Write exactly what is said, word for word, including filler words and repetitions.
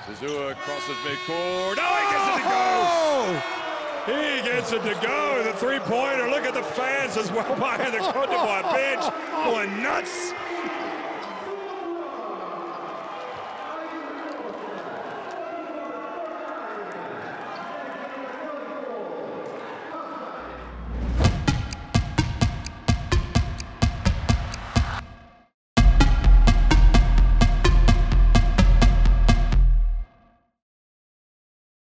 Zazua crosses midcourt. Oh, he gets it to go! Oh! He gets it to go. The three-pointer. Look at the fans as well behind the Cote d'Ivoire bench. Going nuts.